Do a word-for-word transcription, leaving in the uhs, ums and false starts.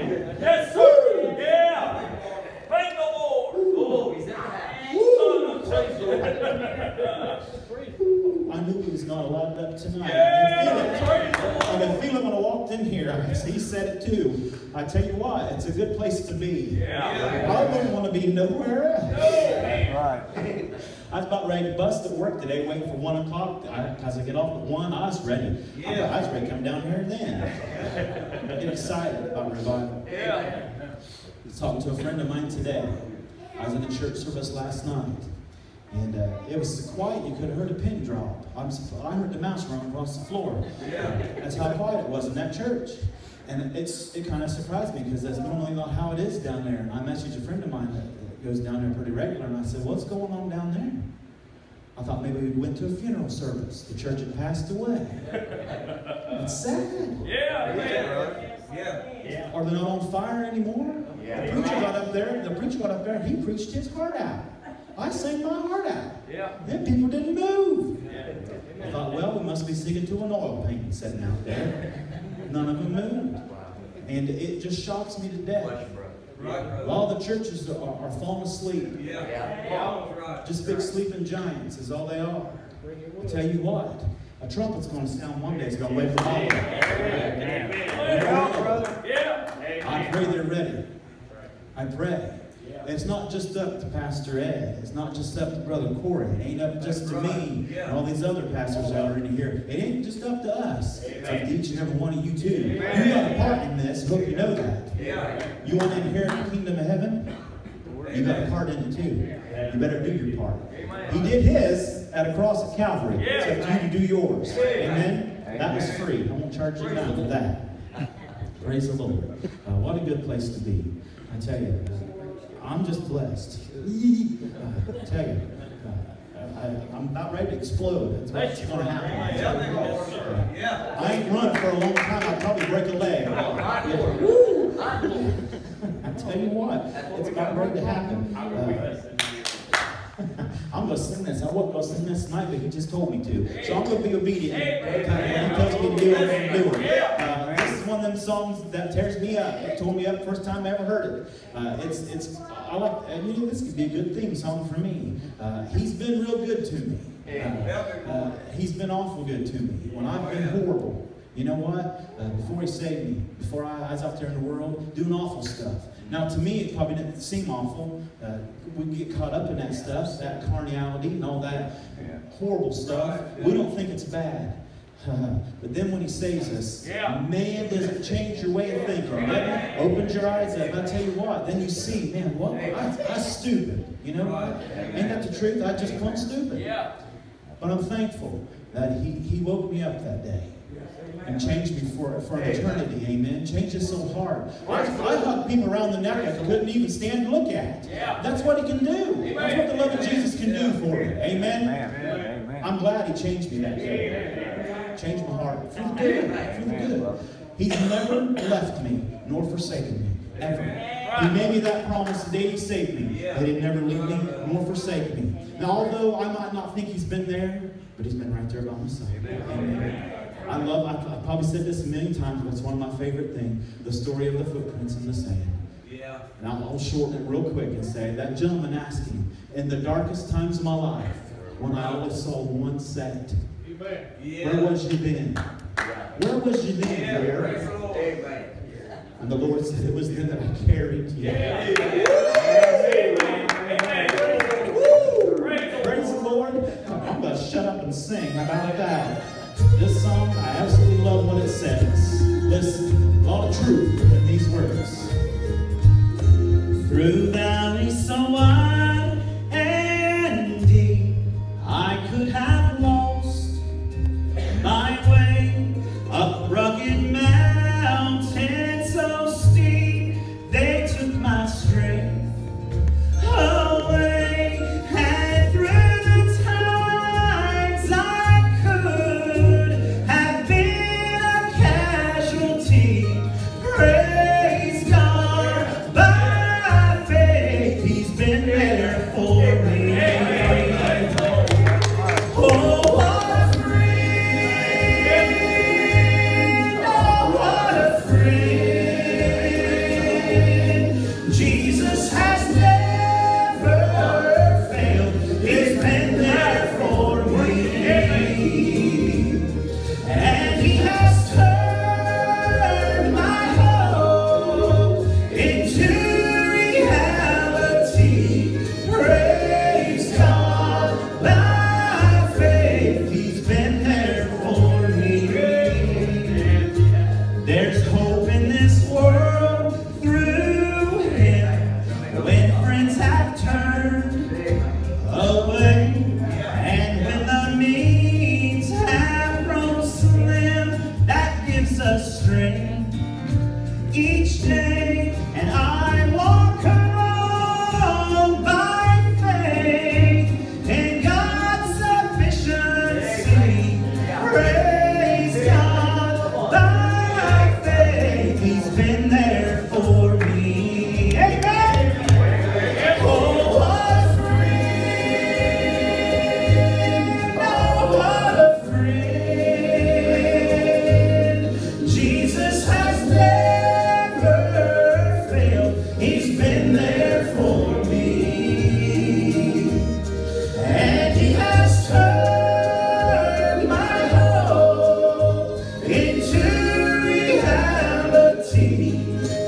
Yes, sir. Yeah. Thank the Lord. Oh, he's in the house. I knew he was not allowed up tonight. Yeah, I could feel it when I walked in here. He said it too. I tell you what, it's a good place to be. Yeah. I wouldn't want to be nowhere else. No. Right. I was about ready to bust at work today, waiting for one o'clock. As I get off at one, I was ready. Yeah. I was ready to come down here then. I get excited about revival. Yeah. I was talking to a friend of mine today. I was in a church service last night. And uh, it was so quiet you could have heard a pin drop. I'm, I heard the mouse run across the floor. Yeah. That's how quiet it was in that church. And it's it kind of surprised me because that's normally not how it is down there. And I messaged a friend of mine that, that goes down there pretty regular, and I said, "What's going on down there?" I thought maybe we went to a funeral service. The church had passed away. It's sad. Yeah. Yeah. Yeah. Yeah. Are they not on fire anymore? Yeah. The preacher got up there. The preacher got up there. He preached his heart out. I sang my heart out. Yeah. Then people didn't move. Yeah. I thought, well, we must be sticking to an oil painting sitting out there. None of them moved. And it just shocks me to death. A lot of the churches are, are falling asleep. Yeah. Yeah. Just big sleeping giants is all they are. I'll tell you what, a trumpet's going to sound one day. It's going to wake them all up. Yeah. I pray they're ready. I pray. It's not just up to Pastor Ed. It's not just up to Brother Corey. It ain't up just to me and all these other pastors that are in here. It ain't just up to us. It's up to each and every one of you too. You got a part in this. Hope you know that. You want to inherit the kingdom of heaven? You got a part in it too. You better do your part. He did his at a cross at Calvary. It's up to you to do yours. Amen? That was free. I won't charge you none for that. Praise the Lord. Uh, what a good place to be. I tell you. Uh, I'm just blessed. uh, I tell you, uh, I, I'm about ready to explode. That's what's going to happen. I, tell you uh, I ain't run for a long time. I'd probably break a leg. Yeah. Woo! I tell you what, it's about ready to happen. Uh, I'm going to sing this. I wasn't going to sing this tonight, but he just told me to. So I'm going to be obedient. When he tells me to do it, I'm going to do it. Uh, this is one of them songs that tears me up. It tore me up the first time I ever heard it. Uh, it's, it's, I like, and you know, this could be a good theme song for me. Uh, he's been real good to me. Uh, uh, he's been awful good to me. When I've been horrible, you know what? Uh, before he saved me, before I was out there in the world, doing awful stuff. Now, to me, it probably didn't seem awful. Uh, we get caught up in that stuff, that carnality and all that horrible stuff. We don't think it's bad. Uh, but then when he saves us, yeah. man, does it change your way of thinking, doesn't it? Opens your eyes up. I tell you what, then you see, man, what? I, I'm stupid. You know, ain't that the truth? I just plumb stupid. Yeah. But I'm thankful that he, he woke me up that day and changed me for, for an eternity. Amen. Changed us so hard. I, I hugged people around the neck I couldn't even stand to look at. Yeah. That's what he can do. That's what the love of Jesus can do for you. Amen. Amen. I'm glad he changed me that day. Changed my heart for the good. For the good. He's never left me nor forsaken me. Ever. He made me that promise the day he saved me. That he'd never leave me nor forsake me. Now, although I might not think he's been there, but he's been right there by my side. Amen. I love, I've, I've probably said this a million times, but it's one of my favorite things, the story of the footprints in the sand. Yeah. And I'll, I'll shorten it real quick and say, that gentleman asked him, in the darkest times of my life, when I only saw one set, Yeah. where was you then? Where was you then, Yeah. Lord? Amen. And the Lord said, it was then that I carried you. Yeah. Praise the Lord. I'm going to shut up and sing. How about that? This song, I absolutely love what it says. Listen, a lot of truth in these words. Through valleys so wide and deep, I could have lost my way up rugged mountains so steep. They took my strength away, and through the times I could have been a casualty. Praise God, by faith each day, and I walk along by faith in God's sufficiency. Praise God by faith. He's been there for me. Amen. Oh, what a friend. Oh, what a friend. Jesus has never failed. He's been there for me. And he has turned my hope into reality.